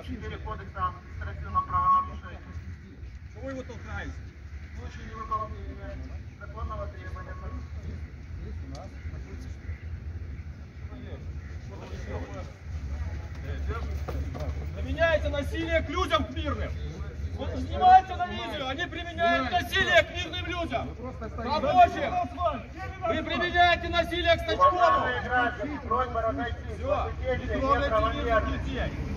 4 кодекса административного правонарушения. Чего его толкаете? В случае невыполнения законного требования. Применяете насилие к людям, к мирным. Вот снимайте на видео, они применяют насилие к мирным людям. Рабочим! Вы применяете насилие к Стачкову. Уважаемые граждане, просьба разойтись. Все, не трогайте мирных людей.